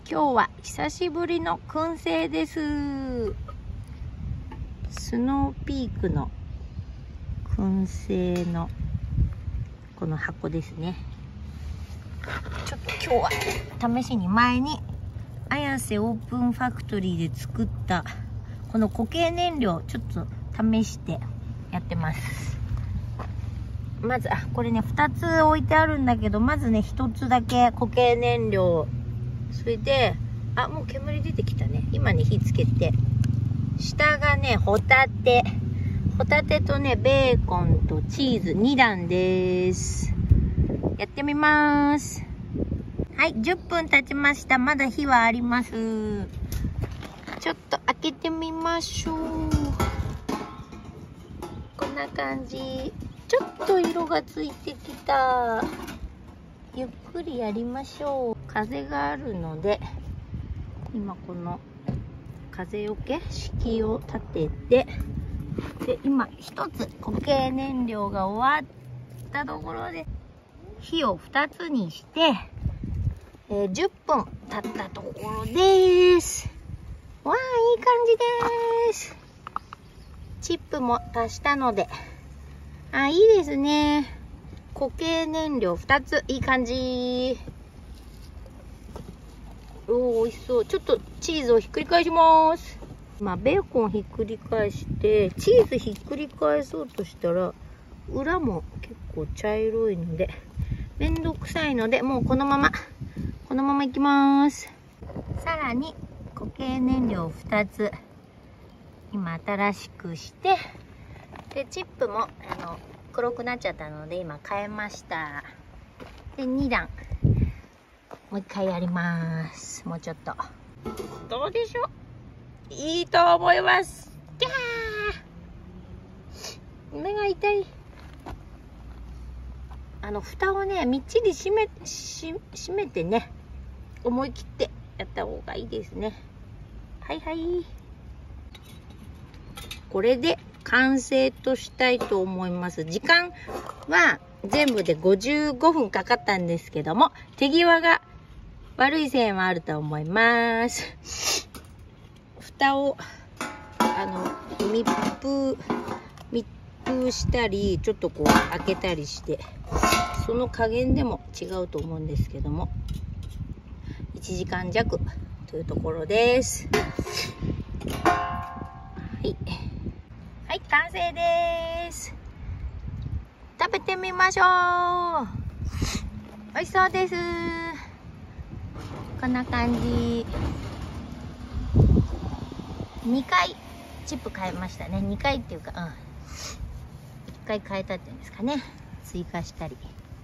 今日は久しぶりの燻製です。スノーピークの燻製のこの箱ですね。ちょっと今日は試しに前に綾瀬オープンファクトリーで作ったこの固形燃料ちょっと試してやってます。まずこれね2つ置いてあるんだけど、まずね1つだけ固形燃料、それでもう煙出てきたね。今ね火つけて、下がねホタテとねベーコンとチーズ2段です。やってみます。はい、10分経ちました。まだ火はあります。ちょっと開けてみましょう。こんな感じ。ちょっと色がついてきた。ゆっくりやりましょう。風があるので今この風よけ敷を立てて、で今一つ固形燃料が終わったところで火を2つにして、10分経ったところです。わあ、いい感じです。チップも足したので、いいですね。固形燃料2つ、いい感じ。おー、美味しそう。ちょっとチーズをひっくり返します。ベーコンひっくり返してチーズひっくり返そうとしたら裏も結構茶色いのでめんどくさいので、もうこのままいきます。さらに固形燃料2つ今新しくして、でチップも黒くなっちゃったので今変えました。で2段もう一回やります。もうちょっとどうでしょう。いいと思います。キャー、目が痛い。蓋をねみっちり閉めてね、思い切ってやった方がいいですね。はいはい、これで完成としたいと思います。時間は全部で55分かかったんですけども、手際が悪いせいもあると思います。蓋を密封したりちょっとこう開けたりして、その加減でも違うと思うんですけども、1時間弱というところです。はいはい、完成です。食べてみましょう。美味しそうです。こんな感じ。2回チップ変えましたね。2回っていうか、1回変えたっていうんですかね。追加したり。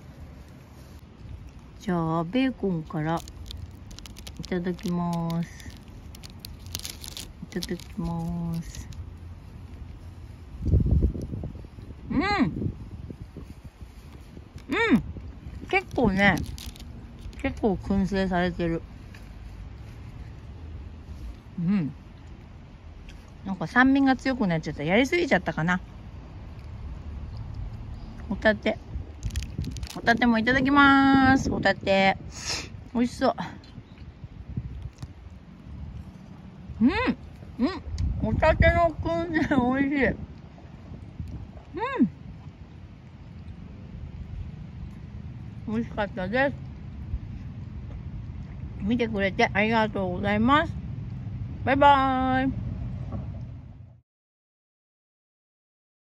じゃあベーコンからいただきます。いただきます。結構燻製されてる。なんか酸味が強くなっちゃった。やりすぎちゃったかな。ホタテもいただきます。ホタテ美味しそう。ホタテの燻製美味しい。美味しかったです。見てくれてありがとうございます。バイバーイ。